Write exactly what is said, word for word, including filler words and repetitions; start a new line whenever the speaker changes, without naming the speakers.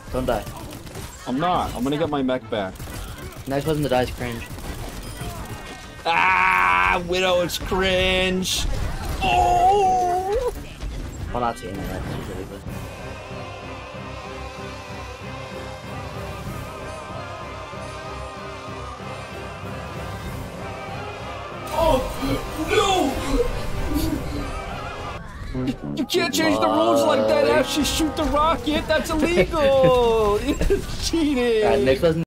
Don't die.
I'm not. I'm gonna get my mech back.
Next person to die is cringe.
Ah, Widow, it's cringe. Oh!
I'm not seeing that. That's ridiculous.
Oh no! You, you can't change the rules like that. Actually, shoot the rocket. That's illegal. It's cheating.
Alright, next person.